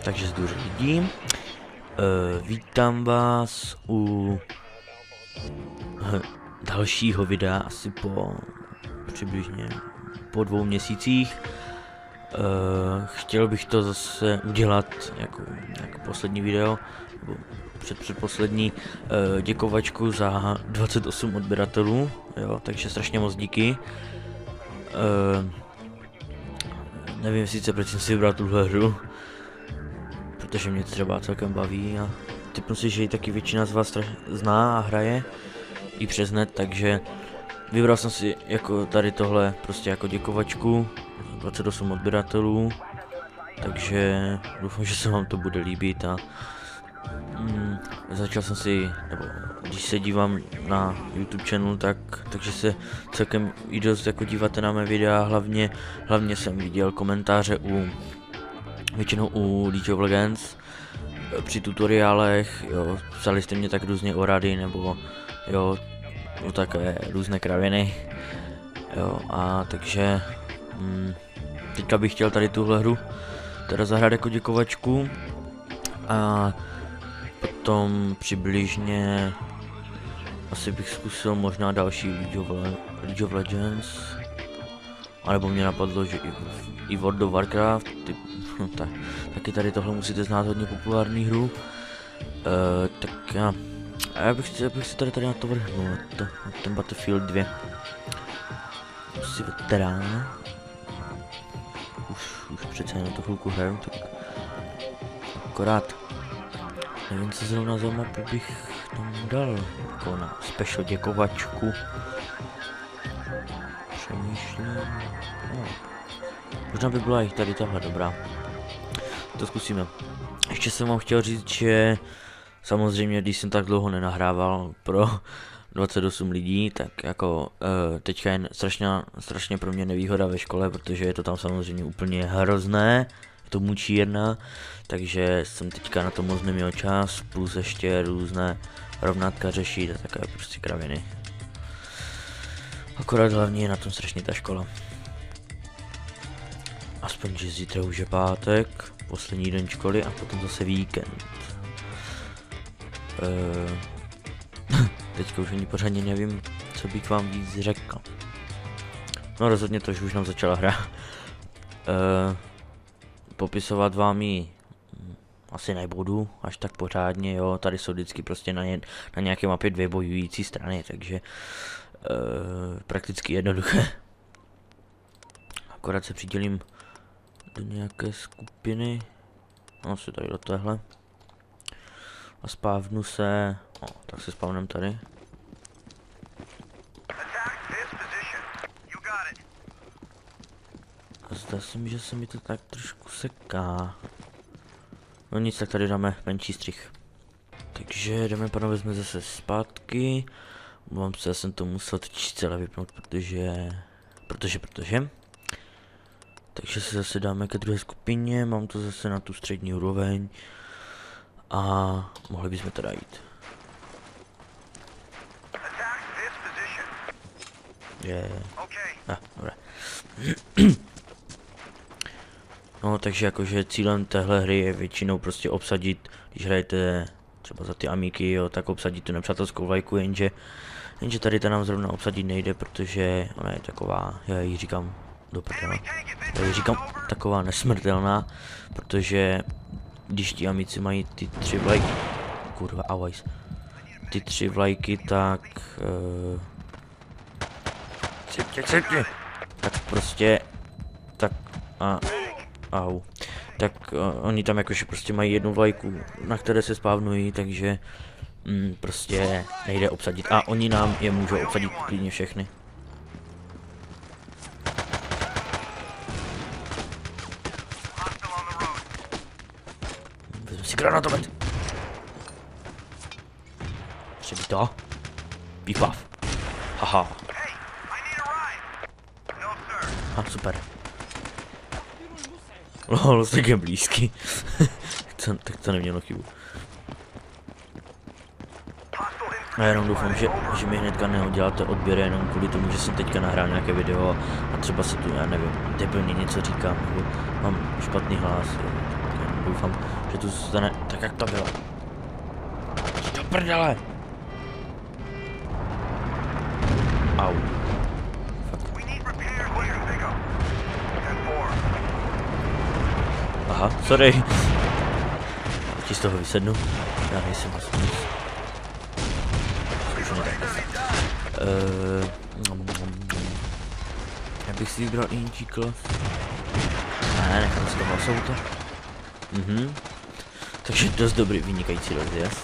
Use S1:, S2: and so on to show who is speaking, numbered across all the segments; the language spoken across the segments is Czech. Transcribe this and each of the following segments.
S1: Takže zdůř lidí. Vítám vás u dalšího videa asi po přibližně po 2 měsících. Chtěl bych to zase udělat jako poslední video, nebo předposlední děkovačku za 28 odběratelů, jo, takže strašně moc díky. Nevím sice, proč jsem si vybral tuhle hru, protože mě třeba celkem baví a typnu si, že ji taky většina z vás zná a hraje i přes net, takže vybral jsem si jako tady tohle prostě jako děkovačku, 28 odběratelů, takže doufám, že se vám to bude líbit a začal jsem si, nebo když se dívám na YouTube channel, takže se celkem i dost jako díváte na mé videa, hlavně jsem viděl komentáře většinou u League of Legends, při tutoriálech, jo, psali jste mě tak různě o rady, nebo jo, o takové různé kraviny, jo, a takže teďka bych chtěl tady tuhle hru teda zahrát jako děkovačku a potom přibližně asi bych zkusil možná další League of Legends, alebo mě napadlo, že i World of Warcraft, taky tady tohle musíte znát, hodně populární hru, tak já bych si tady na to vrhnul, na ten Battlefield 2. Jsi veterán, už přece jen to chvilku hraju, tak akorát nevím, co zrovna za mapu bych tam dal, jako na special děkovačku. Přemýšlím, no. Možná by byla i tady tahle dobrá. To zkusíme. Ještě jsem vám chtěl říct, že samozřejmě, když jsem tak dlouho nenahrával pro 28 lidí, tak jako teďka je strašně pro mě nevýhoda ve škole, protože je to tam samozřejmě úplně hrozné, to mučí jedna, takže jsem teďka na to moc neměl čas, plus ještě různé rovnátka řešit a takové prostě kraviny. Akorát hlavně je na tom strašně ta škola. Aspoň, že zítra už je pátek, poslední den školy a potom zase víkend. Teďka už ani pořádně nevím, co bych vám víc řekl. No rozhodně to, že už nám začala hra. Popisovat vám ji asi nebudu, až tak pořádně, jo, tady jsou vždycky prostě na nějaké mapě 2 bojující strany, takže prakticky jednoduché. Akorát se přidělím do nějaké skupiny, no si tady do téhle. A spávnu se, tak se spávnem tady. A zdá se mi, že se mi to tak trošku seká. No nic, tak tady dáme menší střih. Takže jdeme, pánové, jsme zase zpátky. Mám se, já jsem to musel teď celé vypnout, protože. Takže se zase dáme ke druhé skupině, mám to zase na tu střední úroveň. A mohli bychom teda jít. Dobré. No, takže jakože cílem téhle hry je většinou prostě obsadit, když hrajete třeba za ty amíky, jo, tak obsadit tu nepřátelskou vlajku, jenže tady ta nám zrovna obsadit nejde, protože ona je taková, já ji říkám do prdele, já ji říkám taková nesmrtelná, protože když ti amici mají ty 3 vlajky, kurva, avajs, ty 3 vlajky, tak tak prostě, tak tak oni tam jakože prostě mají 1 vlajku, na které se spávnují, takže prostě nejde obsadit a oni nám je můžou obsadit klidně všechny. Vezmu si granatomet. Třeba to. Pípav. Haha. Super. Lol, tak je blízký. Tak to nemělo chybu. A jenom doufám, že mi hnedka neuděláte odběr jenom kvůli tomu, že jsem teďka nahrál nějaké video a třeba se tu, já nevím, debilně něco říkám, nebo mám špatný hlas. Doufám, že tu zůstane tak, jak to bylo. Do prdele! Au. Aha, sorry. Ti z toho vysednu. Já nejsem aspoň. Já bych si vybral ING klas. Ne, nechám z toho asouta. Takže dost dobrý, vynikající rozjezd.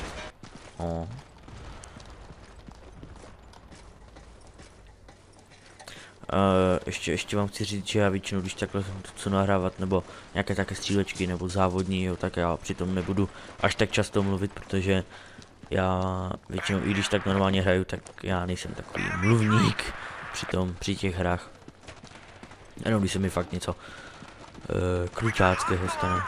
S1: Ještě vám chci říct, že já většinou, když takhle chci nahrávat, nebo nějaké také střílečky, nebo závodní, jo, tak já přitom nebudu až tak často mluvit, protože já většinou, i když tak normálně hraju, tak já nejsem takový mluvník při těch hrách. Jenom když se mi fakt něco kruťáckého stane.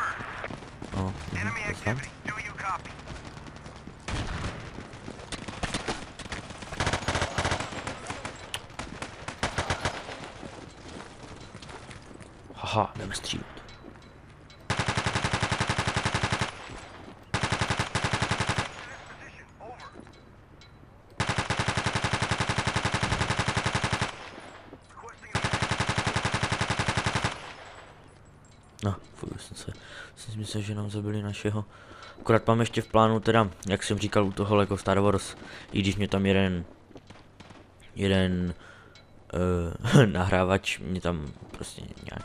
S1: Haha, jdeme střílet. No, jsem si myslel, že nám zabili našeho. Akorát mám ještě v plánu teda, jak jsem říkal u toho Lego Star Wars, i když mě tam jeden nahrávač, mě tam prostě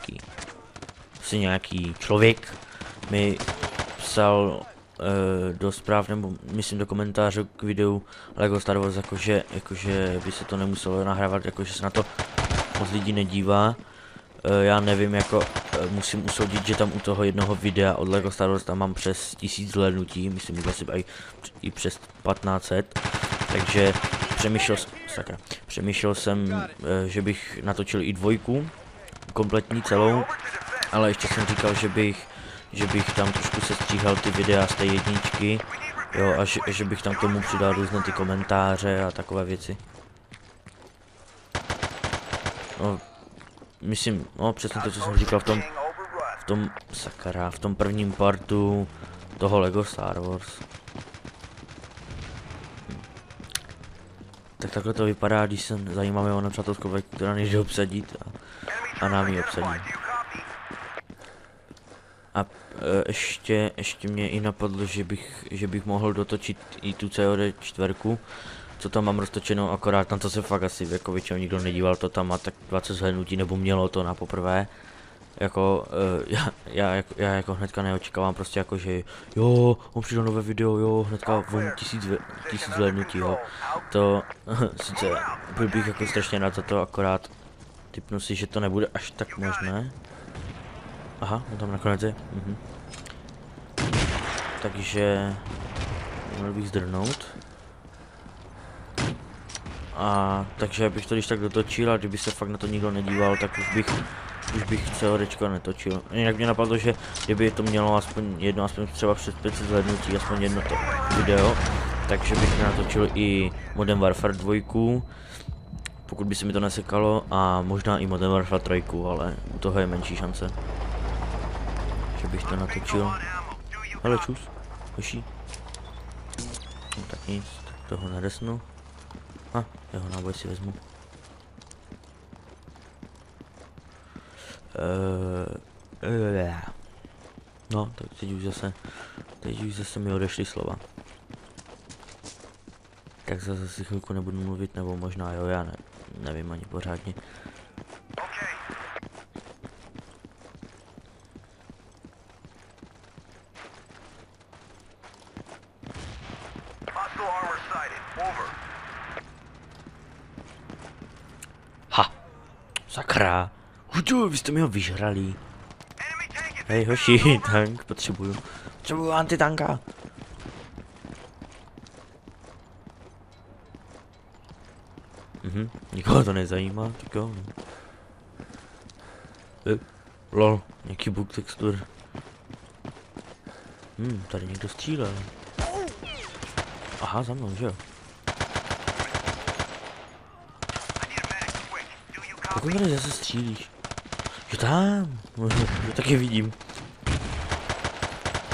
S1: nějaký člověk mi psal do zpráv, nebo myslím do komentářů k videu Lego Star Wars, jakože by se to nemuselo nahrávat, jakože se na to moc lidí nedívá. Já nevím, jako musím usoudit, že tam u toho jednoho videa od Lego Star Wars tam mám přes 1000 zhlédnutí, myslím, že asi i přes 1500, takže přemýšlel jsem, že bych natočil i 2, kompletní celou, ale ještě jsem říkal, že bych tam trošku sestříhal ty videa z té 1, jo, a že bych tam k tomu přidal různé ty komentáře a takové věci. No, myslím, no přesně to, co jsem říkal v tom prvním partu toho Lego Star Wars. Tak takhle to vypadá, když se zajímáme o nepřátelskou vlajku, která nejde obsadit a nám ji obsadí. A ještě mě i napadlo, že bych mohl dotočit i tu COD 4, co tam mám roztočenou, akorát tam to se fakt asi jako většinou nikdo nedíval, to tam má tak 20 zhlédnutí, nebo mělo to na poprvé. Jako, já jako hnedka neočekávám prostě jako, že jo, on přidal nové video, jo, hnedka vům 1000 zhlédnutí, jo. To sice byl bych jako strašně rád za to, akorát tipnu si, že to nebude až tak možné. Aha, on tam nakonec je. Takže měl bych zdrhnout. A takže bych to když tak dotočil, a kdyby se fakt na to nikdo nedíval, tak už bych CODčko netočil. Jinak mě napadlo, že kdyby to mělo aspoň třeba přes 500 zhlédnutí, aspoň jedno to video, takže bych natočil i Modern Warfare 2, pokud by se mi to nesekalo, a možná i Modern Warfare 3, ale u toho je menší šance, že bych to natočil. Hele, čus, hoší. No, tak nic, tak toho nedesnu. Jeho náboj si vezmu. No, tak teď už zase mi odešly slova. Tak zase si chvilku nebudu mluvit, nebo možná jo, já nevím ani pořádně. Ha! Sakra! Huďu, vy jste mi ho vyžrali. Hej hoši, tank, potřebuju antitanka. Nikoho to nezajímá, tak jo. Lol, nějaký bug textur. Tady někdo střílel. Aha, za mnou, že jo. Jak tady zase střílíš? Že tam, že taky vidím.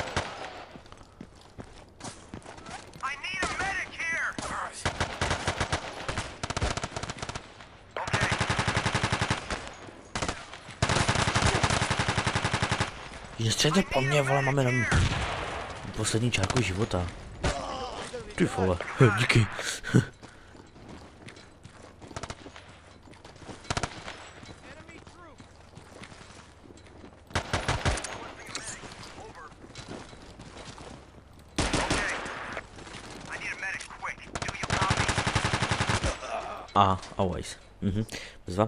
S1: Nestřelte po mně, vole, máme na poslední čárku života. Ty vole, díky. Always. Bezva.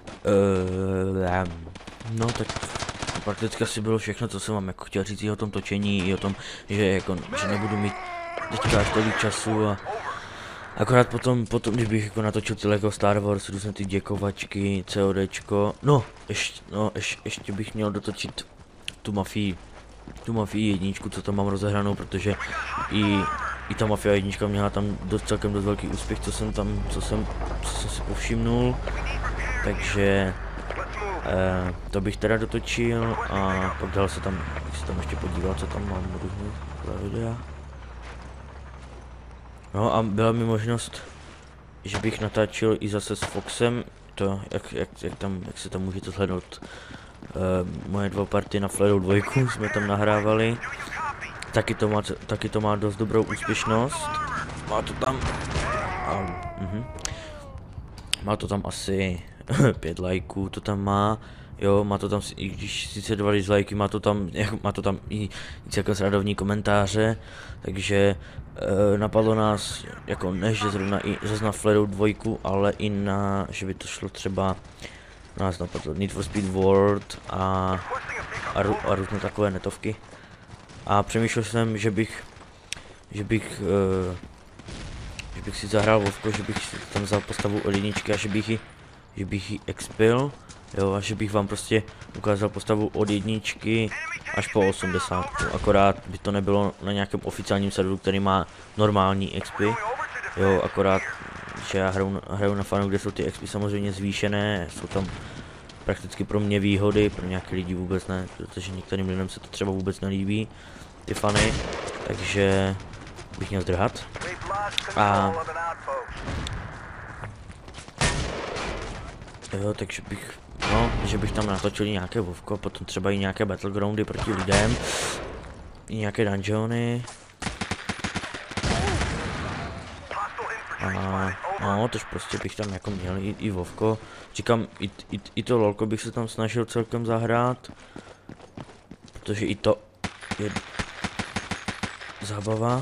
S1: No tak prakticky asi bylo všechno, co jsem vám jako chtěl říct i o tom točení, i o tom, že jako, že nebudu mít teďka až tolik času a akorát potom, když bych jako natočil ty Lego Star Wars, různé ty děkovačky, CODčko, ještě bych měl dotočit tu Mafii jedničku, co tam mám rozehranou, protože i ta Mafia jednička měla tam celkem dost velký úspěch, co jsem si povšimnul, takže to bych teda dotočil a pak dál se tam ještě podíval, co tam mám různý videa. No a byla mi možnost, že bych natáčel i zase s Foxem, to jak se tam můžete zhlédnout, moje 2 party na Flaru 2 jsme tam nahrávali. Taky to má dost dobrou úspěšnost. Má to tam asi 5 lajků, to tam má. Jo, má to tam, i když sice 2 dislajky, má to tam i celkem srandovní komentáře, takže napadlo nás, jako ne, že zrovna i na Flaru 2, ale i na, že by to šlo třeba, nás napadlo Need for Speed World a různé takové netovky. A přemýšlel jsem, že bych si zahrál Vovko, že bych tam vzal postavu od jedničky a že bych ji expil, jo, a že bych vám prostě ukázal postavu od jedničky až po 80. Akorát by to nebylo na nějakém oficiálním serveru, který má normální expy, jo, akorát, že já hraju na fanu, kde jsou ty expy samozřejmě zvýšené, jsou tam prakticky pro mě výhody, pro nějaké lidi vůbec ne, protože některým lidem se to třeba vůbec nelíbí, ty fany, takže bych měl zdrhat. A jo, takže že bych tam natočil nějaké Vovko, potom třeba i nějaké battlegroundy proti lidem, i nějaké dungeony. A no, tož prostě bych tam jako měl i Vovko. Říkám, i to lolko bych se tam snažil celkem zahrát, protože i to je zábava.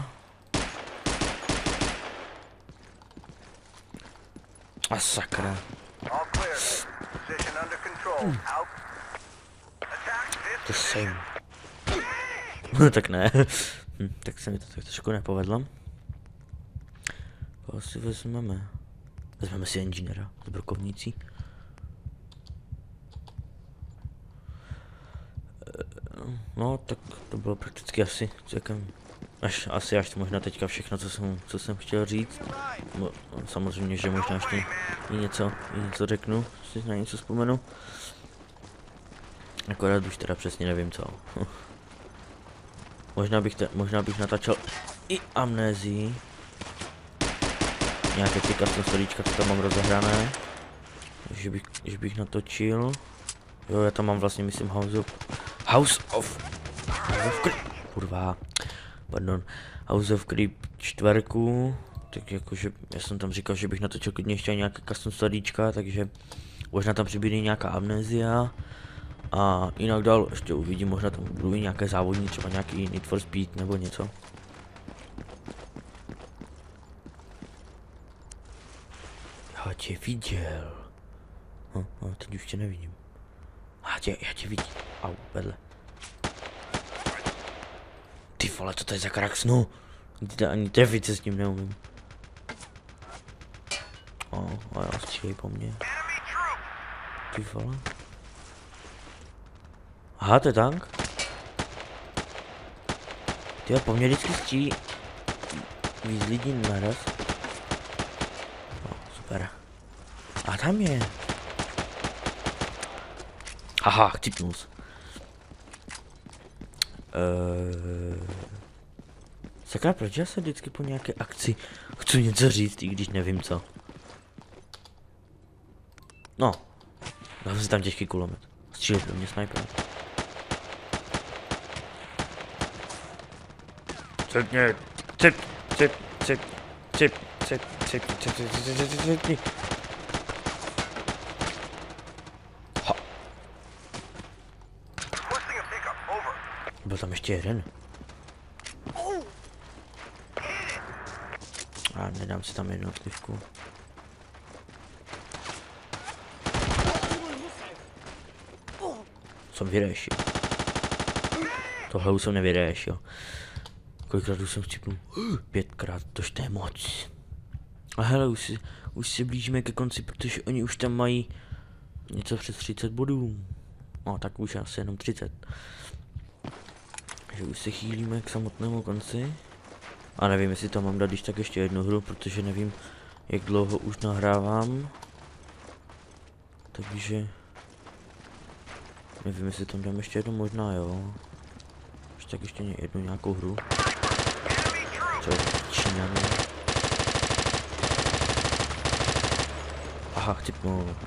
S1: A sakra. To same. Tak ne. Tak se mi to tak trošku nepovedlo. Koho si vezmeme? Vezmeme si inženýra s brokovnicí. No, tak to bylo prakticky asi celkem až možná teďka všechno, co jsem chtěl říct. No, samozřejmě, že možná ještě něco řeknu, si na něco vzpomenu. Akorát už teda přesně nevím co. možná bych natáčel i Amnézii. Nějaké ty custom storyčka, co tam mám rozehrané. Že bych natočil. Jo, já tam mám vlastně, myslím, House of Creep 4, tak jakože já jsem tam říkal, že bych natočil klidně ještě nějaké custom storyčka, takže možná tam přibude nějaká Amnézia a jinak dál ještě uvidím, možná tam budou i nějaké závodní, třeba nějaký Need for Speed nebo něco. Já tě viděl. No, teď už tě nevidím. Já tě vidím. Au, vedle. Ty vole, co to je za kraxnu? Ani trefit se s tím neumím. A já střílej po mně. Ty vole. Aha, to je tank? Ty po mně vždycky střílí víc lidí naraz. Super. A tam je. Aha, chcípnul se. Sakra, proč já se vždycky po nějaké akci chci něco říct, i když nevím co. No, dám si tam těžký kulomet. Střílel pro mě sniper. Cipni. Cipni. Ha. Byl tam ještě jeden. A nedám si tam jednotlivku. Jsem vyřešil. Tohle už jsem nevyřešil. Kolikrát už jsem vcipnul? 5krát, tož to je moc. A hele, už se blížíme ke konci, protože oni už tam mají něco přes 30 bodů. No tak už asi jenom 30. Takže už se chýlíme k samotnému konci. A nevím, jestli tam mám dát když tak ještě jednu hru, protože nevím, jak dlouho už nahrávám. Takže nevím, jestli tam dám ještě jednu, možná jo. Ještě tak ještě jednu nějakou hru. Co je Číňané. Aha, chcipnul.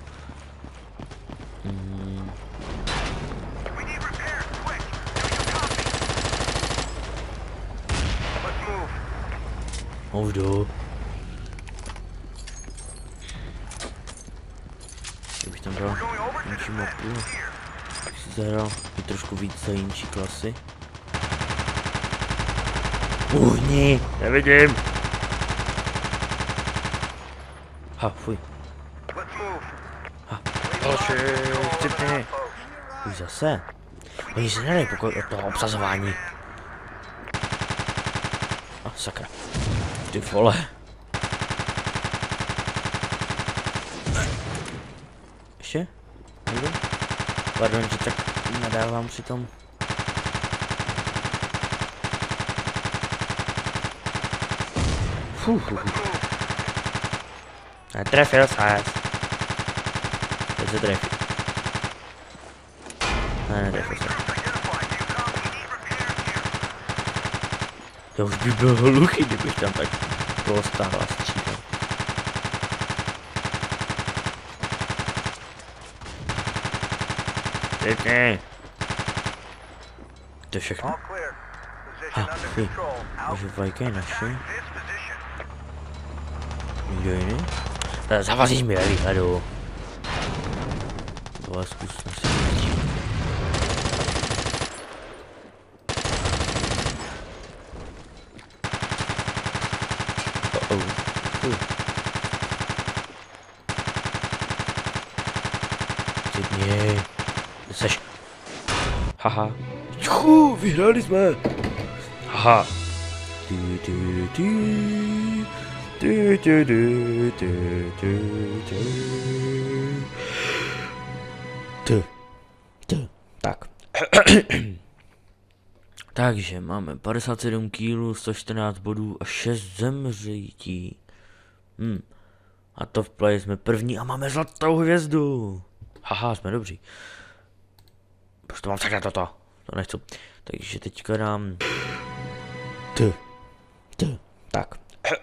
S1: Už jdu. Kdybych tam dal menší mapu, tak si zahrál i trošku víc za jinší klasy. Uhni, nevidím. Ha, fuj. Ha, hoši, chcipni. Už zase. Oni se nedají pokoj od toho obsazování. A sakra. Ty vole. Ještě? Někdo? Pardon, že tak nadávám při tom. Netrefil ses. Teď se trefí. Ne, netrefil se. Já už bych byl hluchý, kdybych tam tak toho stála střídal. Pěkně. To je všechno? Ha, fy. Takže vlajka je naše. Nikdo jiný? Zavazíš mi ve výhledu. Tohle zkusím si říct. Cipni. Seš. Haha. Juhu, vyhráli jsme. Haha. Tak. Takže máme 57 kg, 114 bodů a 6 zemřítí. A to v play jsme první a máme zlatou hvězdu. Haha, jsme dobří. Proč to mám takhle toto? To nechci. Takže teďka dám... Tak.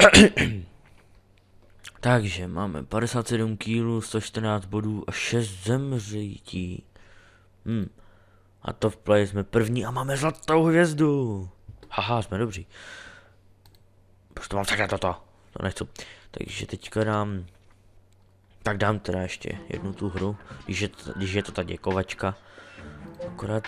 S1: Takže máme 57 kg, 114 bodů a 6 zemřítí. A to v play jsme první a máme zlatou hvězdu. Haha, jsme dobří. Proč to mám takhle toto? To nechci. Takže teďka dám... Tak dám teda ještě jednu tu hru, když je to ta děkovačka. Akorát